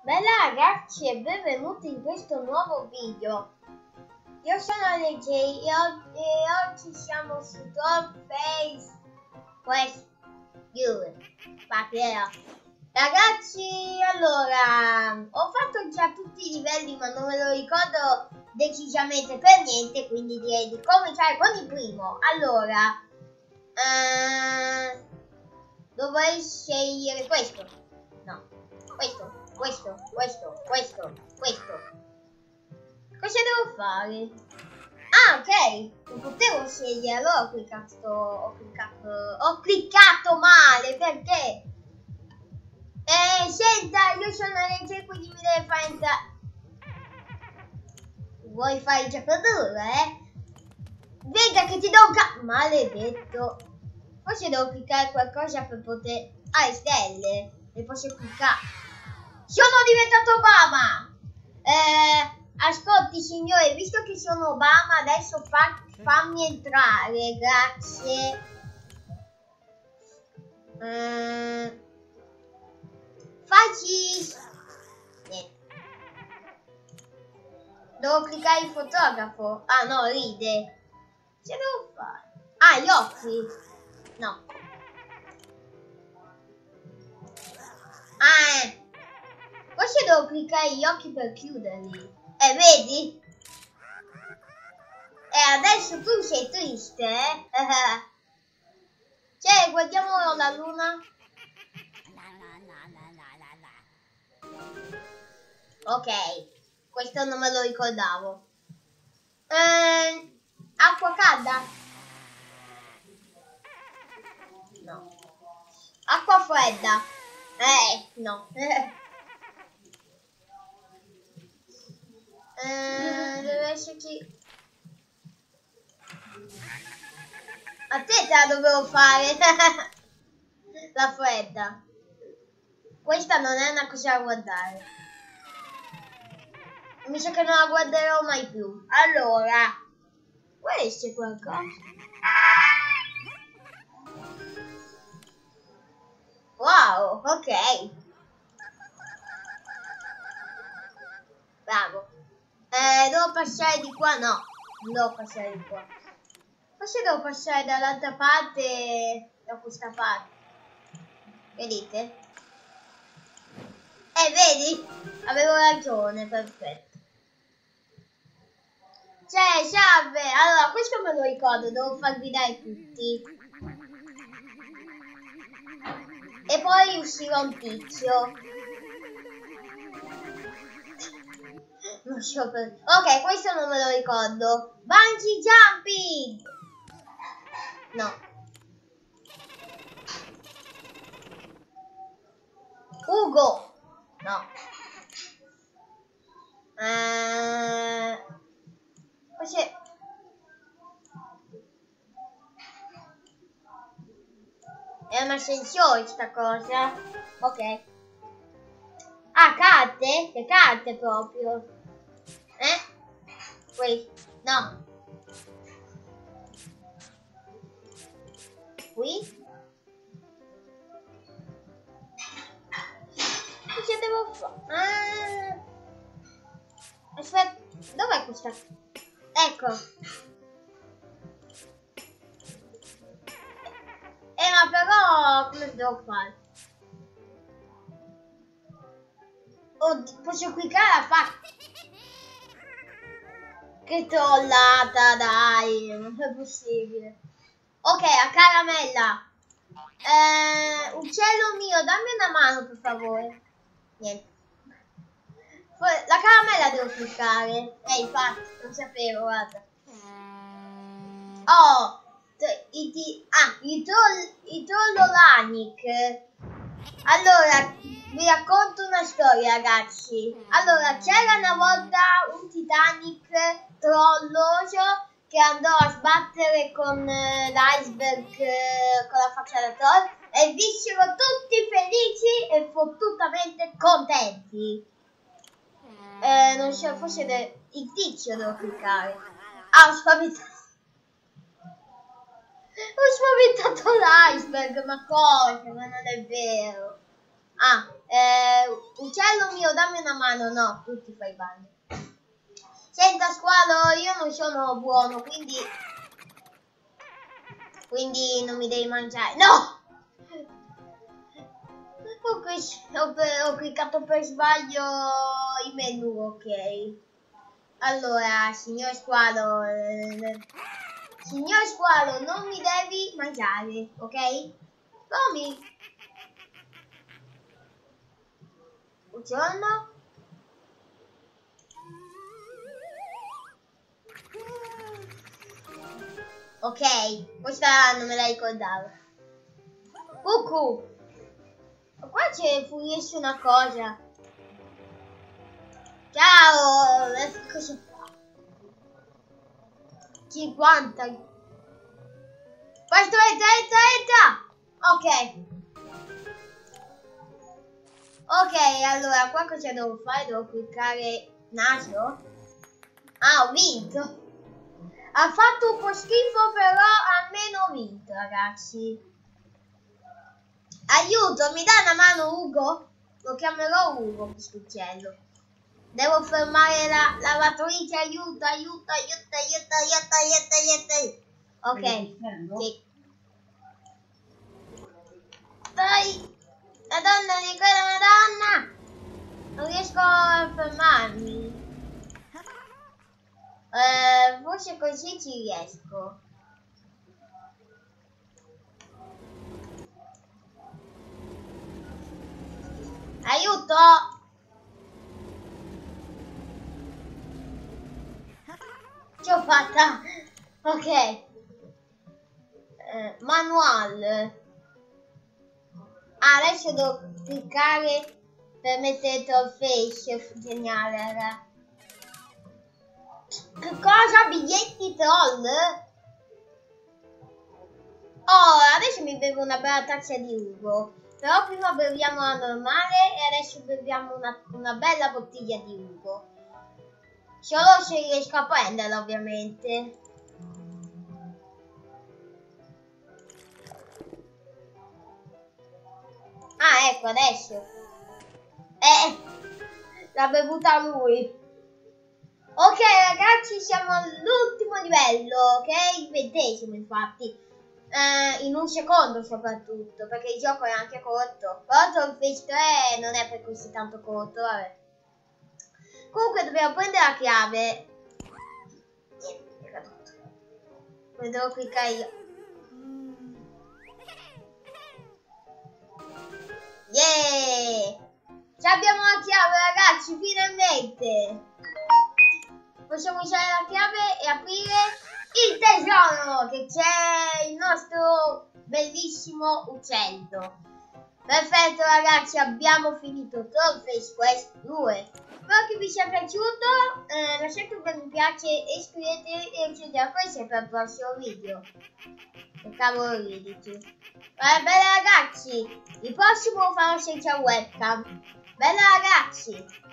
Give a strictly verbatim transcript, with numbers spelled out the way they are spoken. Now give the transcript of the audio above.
Bella ragazzi e benvenuti in questo nuovo video. Io sono Legge e, e oggi siamo su Dollface Quest Papera. Ragazzi, allora, ho fatto già tutti i livelli ma non me lo ricordo decisamente per niente, quindi direi di cominciare con il primo. Allora, eh, dovrei scegliere questo. No, questo. Questo, questo, questo, questo. Cosa devo fare? Ah, ok. Non potevo scegliere, allora ho cliccato. Ho cliccato. Ho cliccato male, perché? Eh, senta, io sono Legge, quindi mi deve fare entrare. Vuoi fare il giocatore, eh? Veda che ti do un ca... Maledetto. Forse devo cliccare qualcosa per poter... Ah, le stelle. Le posso cliccare. Sono diventato Obama! Eh, ascolti signore, visto che sono Obama, adesso fa, fammi entrare, grazie. Eh, facci... Niente. Devo cliccare il fotografo. Ah no, ride. Che devo fare? Ah, gli occhi. No. Ah, eh. Forse devo cliccare gli occhi per chiuderli. Eh, vedi? E adesso tu sei triste, eh? Cioè, guardiamo la luna. Ok, questo non me lo ricordavo. Eh, acqua calda? No. Acqua fredda? Eh, no. Eh, deve esserci... A te te la dovevo fare. La fredda. Questa non è una cosa da guardare. Mi sa che non la guarderò mai più. Allora, può essere qualcosa? Wow, ok. Bravo. Eh, devo passare di qua? No, non devo passare di qua. Forse devo passare dall'altra parte, da questa parte. Vedete? Eh, vedi? Avevo ragione, perfetto. Cioè, salve! Allora, questo me lo ricordo, devo far guidare tutti. E poi uscirà un tizio. Non so per... Ok, questo non me lo ricordo. Bungee jumping! No. Ugo! No. Eh... Forse... È un ascensore sta cosa. Ok. Ah, carte? Le carte proprio. Eh? Qui? No. Qui? Cosa devo fare? Ah. Aspetta, dov'è questa? Ecco. Eh, ma però come devo fare? Oddio, posso cliccare a fare? Che trollata, dai, non è possibile. Ok, a caramella. Eh, uccello mio, dammi una mano per favore. Niente. La caramella devo cliccare. Eh, infatti, non sapevo, guarda. Oh, i, i, ah, i troll, i trollolanic. Allora, vi racconto una storia, ragazzi. Allora, c'era una volta un Titanic trolloso che andò a sbattere con eh, l'iceberg eh, con la faccia da troll e vissero tutti felici e fottutamente contenti. Eh, non so, forse il tizio devo cliccare. Ah, ho spaventato. Ho spaventato l'iceberg, ma cosa? Ma non è vero. Ah, eh, uccello mio, dammi una mano. No, tu ti fai bagno. Senta, squalo, io non sono buono, quindi... Quindi non mi devi mangiare. No! Ho, ho, ho cliccato per sbaglio il menu, ok. Allora, signor squalo... Eh, signor squalo, non mi devi mangiare, ok? Come? Buongiorno? Ok, questa non me la ricordavo. Cucù! Qua c'è fuoriesce una cosa. Ciao! Cosa fa? cinquanta. Questo entra, entra, entra! Ok. Ok, allora qua cosa devo fare? Devo cliccare naso? Ah, ho vinto. Ha fatto un po' schifo, però almeno ho vinto, ragazzi. Aiuto, mi dà una mano Ugo? Lo chiamerò Ugo, questo uccello. Devo fermare la lavatrice, aiuto, aiuto, aiuto, aiuto, aiuto, aiuto, aiuto. Ok, sì. Dai! Madonna di quella Madonna! Non riesco a fermarmi. Eh, forse così ci riesco. Aiuto! Ce l'ho fatta! Ok. Eh, manual. Ah, adesso devo cliccare per mettere trofei. Geniale, raga. Che cosa? Biglietti troll? Oh, adesso mi bevo una bella tazza di Ugo. Però prima beviamo la normale e adesso beviamo una, una bella bottiglia di Ugo. Solo se riesco a prenderla, ovviamente. Ah, ecco, adesso. Eh, l'ha bevuta lui. Ok, ragazzi, siamo all'ultimo livello, ok? Il ventesimo, infatti. Eh, in un secondo soprattutto, perché il gioco è anche corto. Però Trollface tre non è per così tanto corto, vabbè. Comunque dobbiamo prendere la chiave. Niente, è caduto. Lo devo cliccare io. Yeah! Ci abbiamo la chiave, ragazzi, finalmente! Possiamo usare la chiave e aprire il tesoro, che c'è il nostro bellissimo uccello. Perfetto, ragazzi, abbiamo finito Trollface Quest due. Spero che vi sia piaciuto, eh, lasciate un bel mi piace e iscrivetevi e accedete a questo per il prossimo video. Che cavolo ridi tu? Va bene, ragazzi, il prossimo lo farò senza webcam. Bella, ragazzi!